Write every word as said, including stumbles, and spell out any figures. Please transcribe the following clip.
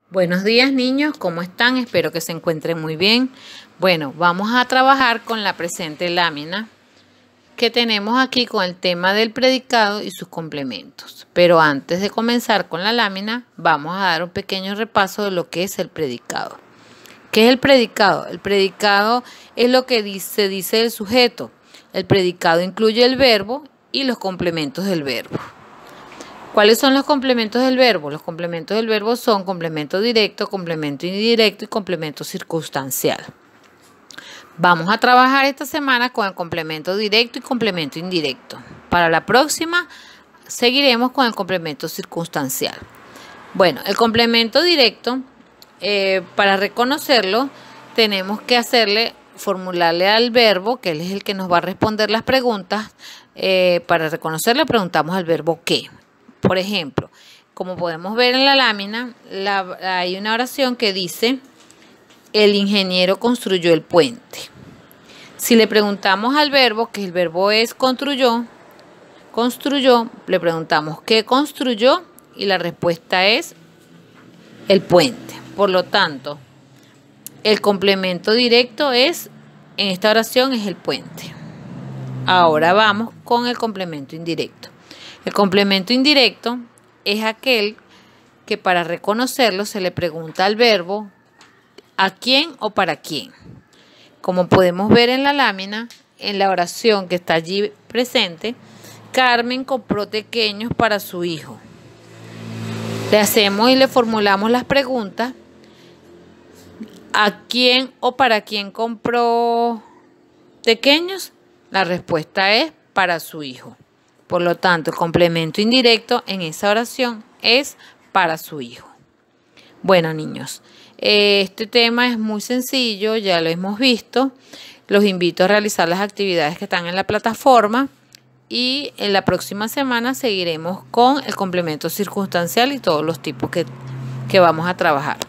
Buenos días, niños, ¿cómo están? Espero que se encuentren muy bien. Bueno, vamos a trabajar con la presente lámina que tenemos aquí con el tema del predicado y sus complementos. Pero antes de comenzar con la lámina, vamos a dar un pequeño repaso de lo que es el predicado. ¿Qué es el predicado? El predicado es lo que dice, dice el sujeto. El predicado incluye el verbo y los complementos del verbo. ¿Cuáles son los complementos del verbo? Los complementos del verbo son complemento directo, complemento indirecto y complemento circunstancial. Vamos a trabajar esta semana con el complemento directo y complemento indirecto. Para la próxima seguiremos con el complemento circunstancial. Bueno, el complemento directo, eh, para reconocerlo, tenemos que hacerle, formularle al verbo, que él es el que nos va a responder las preguntas. Eh, para reconocerlo, preguntamos al verbo qué. Por ejemplo, como podemos ver en la lámina, la, hay una oración que dice: el ingeniero construyó el puente. Si le preguntamos al verbo, que el verbo es construyó, construyó, le preguntamos ¿qué construyó? Y la respuesta es el puente. Por lo tanto, el complemento directo es, en esta oración, es el puente. Ahora vamos con el complemento indirecto. El complemento indirecto es aquel que para reconocerlo se le pregunta al verbo ¿a quién o para quién? Como podemos ver en la lámina, en la oración que está allí presente, Carmen compró pequeños para su hijo. Le hacemos y le formulamos las preguntas: ¿a quién o para quién compró pequeños? La respuesta es para su hijo. Por lo tanto, el complemento indirecto en esa oración es para su hijo. Bueno, niños, este tema es muy sencillo, ya lo hemos visto. Los invito a realizar las actividades que están en la plataforma y en la próxima semana seguiremos con el complemento circunstancial y todos los tipos que, que vamos a trabajar.